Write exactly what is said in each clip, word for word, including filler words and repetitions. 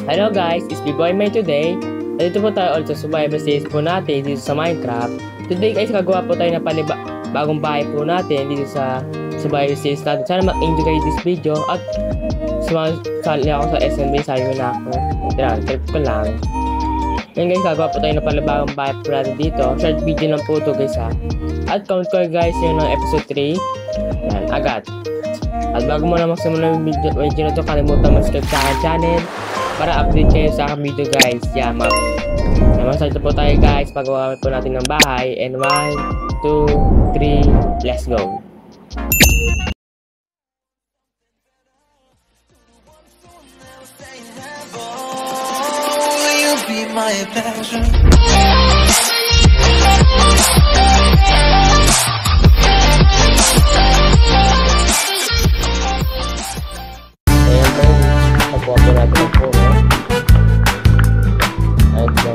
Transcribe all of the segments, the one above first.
Hello guys, it's Jellboymayph today. Nandito po tayo also sa survival series po natin dito sa Minecraft. Today guys, gagawa po tayo ng paniba bagong bahay po natin dito sa survival series natin. Sana ma-enjoy kayo this video at sumali ako sa S M B, sabi mo na ako. Yan, trip ko lang. Yan guys, gagawa po tayo ng panibagong bahay po natin dito. Short video lang po ito guys ha. At comment ko guys yun ng episode three. Yan, agad. At bago mo na magsimula yung video, video na ito, kalimutan mag-subscribe sa aking channel para update kayo sa aking video guys. Yan, map. Namasarito po tayo guys, pagawa po natin ng bahay. And one, two, three, let's go. Pagawa po natin ang puno. Ayun po.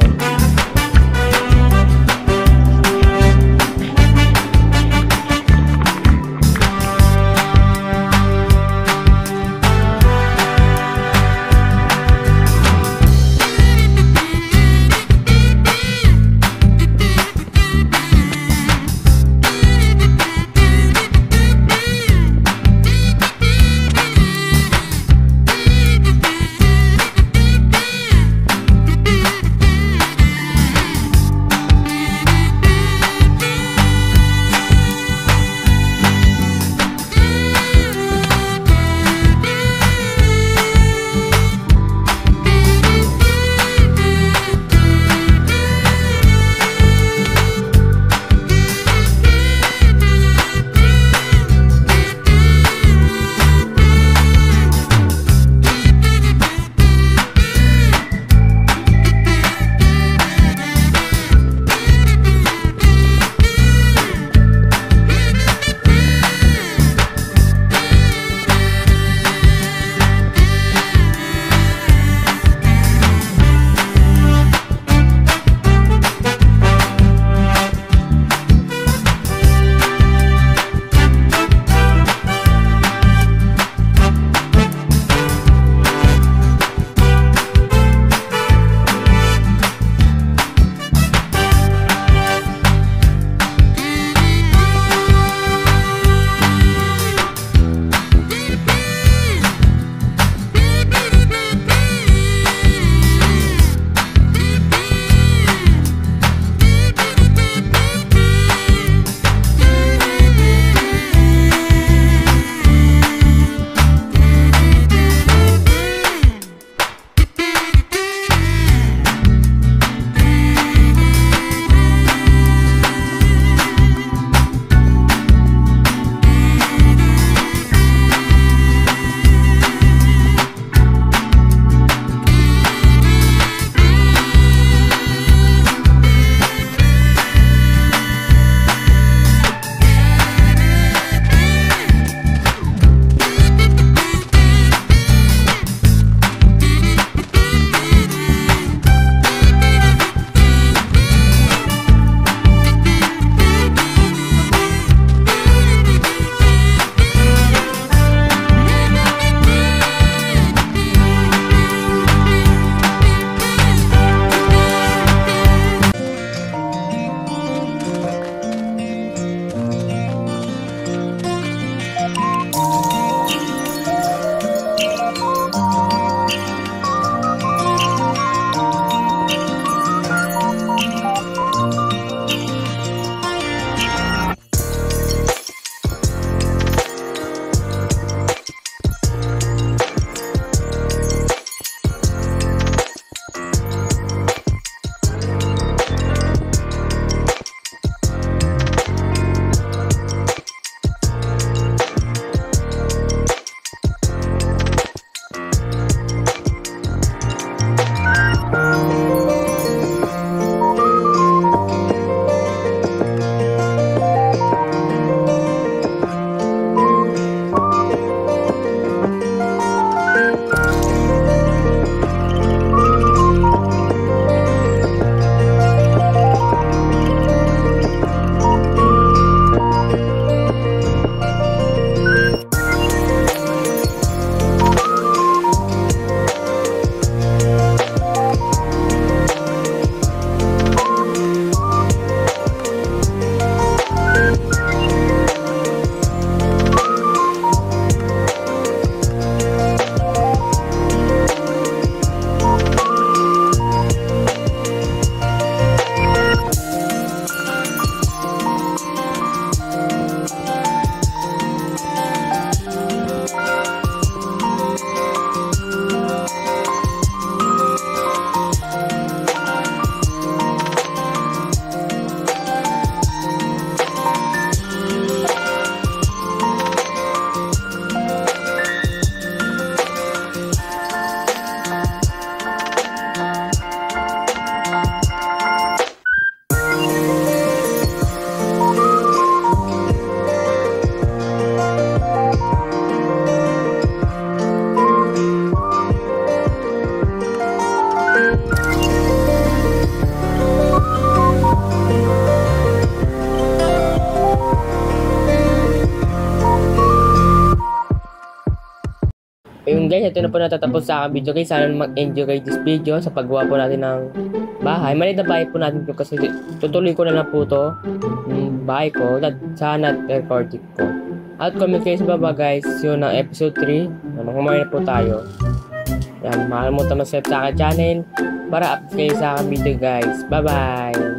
guys, ito na po natatapos sa aking video guys. Sana mag-enjoy kayo this video sa paggawa po natin ng bahay. Maliit na bahay po natin po kasi tutuloy ko na lang po to yung bahay ko. Sana record it ko. At comment kayo sa baba guys. Yun ang episode three. Magmamay na po tayo. Yan, makalimutan mag-subscribe sa aking channel para update kayo sa aking video guys. Bye bye!